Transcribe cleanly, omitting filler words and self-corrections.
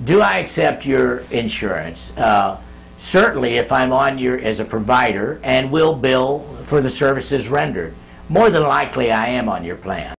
Do I accept your insurance? Certainly if I'm on your as a provider and will bill for the services rendered. More than likely I am on your plan.